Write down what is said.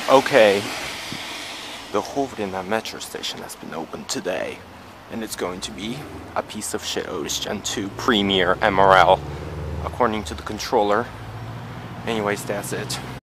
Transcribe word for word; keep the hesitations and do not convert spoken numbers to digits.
Okay, the Khovrino metro station has been opened today, and it's going to be a piece of shit Otis Gen two Premier M R L, according to the controller. Anyways, that's it.